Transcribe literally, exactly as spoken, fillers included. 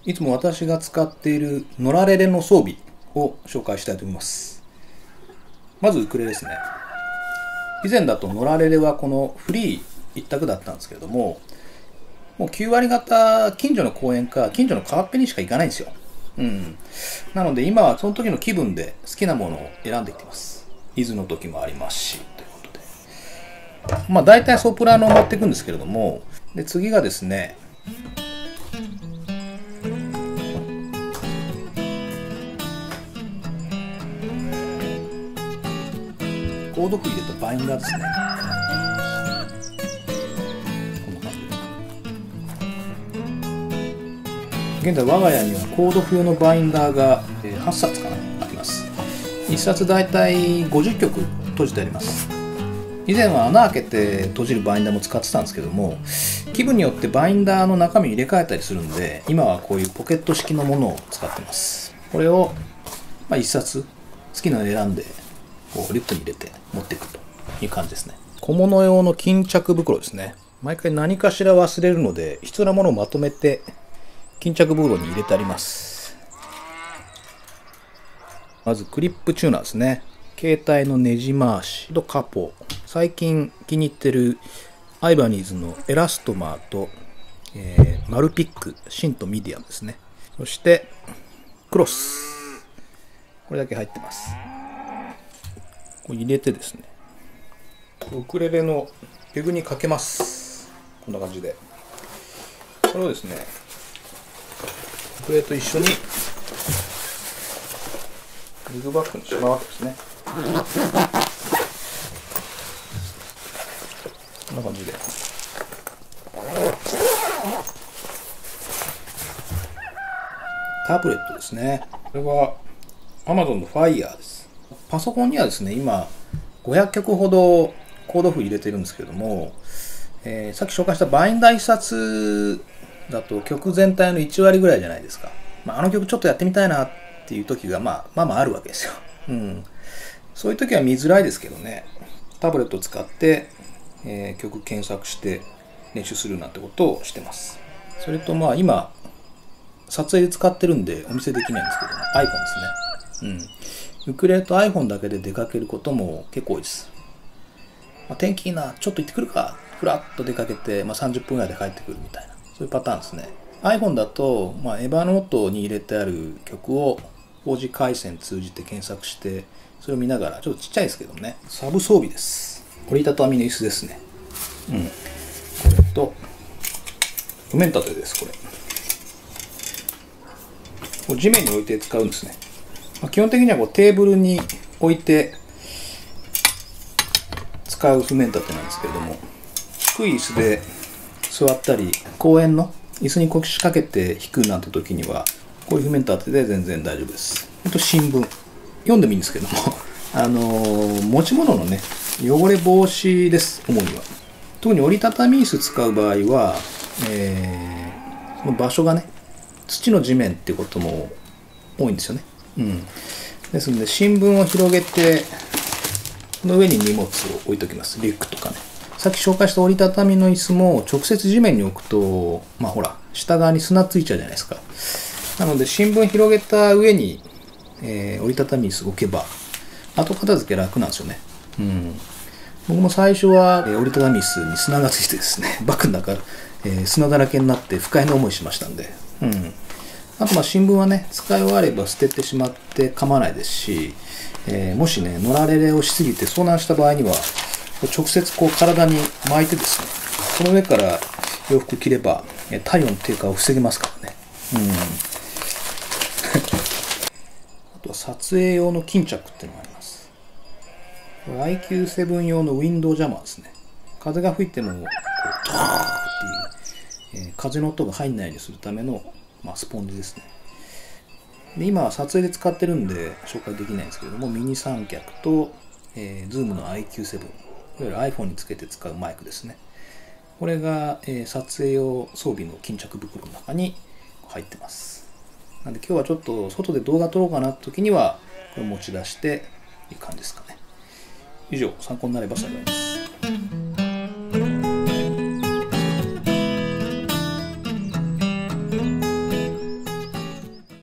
いつも私が使っているノラレレの装備を紹介したいと思います。まずウクレレですね。以前だとノラレレはこのフリー一択だったんですけれども、もうきゅう割方近所の公園か近所の川っぺにしか行かないんですよ。うん。なので今はその時の気分で好きなものを選んでいってます。伊豆の時もありますし、ということで。まあ大体ソプラノを持っていくんですけれども、で次がですね、コード譜入れたバインダーですね。こんな感じで。現在我が家にはコード譜用のバインダーがはっさつかなあります。いっさつだいたいごじゅっきょく閉じてあります。以前は穴開けて閉じるバインダーも使ってたんですけども、気分によってバインダーの中身入れ替えたりするんで、今はこういうポケット式のものを使ってます。これを、まあ、いっさつ好きなのを選んでこうリュックに入れて持っていくという感じですね。小物用の巾着袋ですね。毎回何かしら忘れるので、必要なものをまとめて巾着袋に入れてあります。まずクリップチューナーですね。携帯のネジ回しとカポ、最近気に入ってるアイバニーズのエラストマーと、えー、マルピックシンとミディアムですね。そしてクロス、これだけ入ってます。これ入れてですね、ウクレレのペグにかけます。こんな感じでこれをですね、ウクレレと一緒にリグバッグにしまうわけですね。こんな感じでタブレットですね。これは Amazon の Fire です。パソコンにはですね、今ごひゃっきょくほどコード譜入れてるんですけども、えー、さっき紹介したバインダーいっさつだと曲全体のいち割ぐらいじゃないですか。まあ、あの曲ちょっとやってみたいなっていう時がまあまあまああるわけですよ。うん。そういう時は見づらいですけどね、タブレットを使って、えー、曲検索して練習するなんてことをしてます。それとまあ今撮影で使ってるんでお見せできないんですけども、 iPhone ですね。うん。ウクレレと iPhone だけで出かけることも結構多いです。まあ、天気いいな、ちょっと行ってくるか、ふらっと出かけて、まあ、さんじゅっぷんぐらいで帰ってくるみたいな、そういうパターンですね。iPhone だと、まあ、エヴァノートに入れてある曲をフォージー回線通じて検索して、それを見ながら、ちょっとちっちゃいですけどね、サブ装備です。折りたたみの椅子ですね。うん。これと、譜面立てです、これ。こう地面に置いて使うんですね。まあ、基本的にはこうテーブルに置いて使う譜面立てなんですけれども、低い椅子で座ったり、公園の椅子に腰掛けて弾くなんて時には、こういう譜面立てで全然大丈夫です。あと新聞。読んでもいいんですけども、あのー、持ち物のね、汚れ防止です、主には。特に折りたたみ椅子使う場合は、えー、その場所がね、土の地面っていうことも多いんですよね。うん。ですので、新聞を広げて、その上に荷物を置いときます。リュックとかね。さっき紹介した折りたたみの椅子も直接地面に置くと、まあほら、下側に砂ついちゃうじゃないですか。なので、新聞広げた上に、えー、折りたたみ椅子を置けば、後片付け楽なんですよね。うん。僕も最初は、えー、折りたたみ椅子に砂がついてですね、バッグの中、えー、砂だらけになって不快な思いしましたんで。うん。あとまあ新聞はね、使い終われば捨ててしまって構わないですし、えー、もしね、ノラレレをしすぎて遭難した場合には、直接こう体に巻いてですね、その上から洋服着れば体温低下を防げますからね。うん。あとは撮影用の巾着っていうのがあります。これ アイキューセブン 用のウィンドウジャマーですね。風が吹いてもこうトーっていう、えー、風の音が入んないようにするための、まあ、スポンジですね。で今は撮影で使ってるんで紹介できないんですけれども、ミニ三脚と、えー、Zoom の アイキューセブン、いわゆる iPhone につけて使うマイクですね。これが、えー、撮影用装備の巾着袋の中に入ってます。なんで今日はちょっと外で動画撮ろうかなって時にはこれ持ち出していい感じですかね。以上、参考になれば幸いです。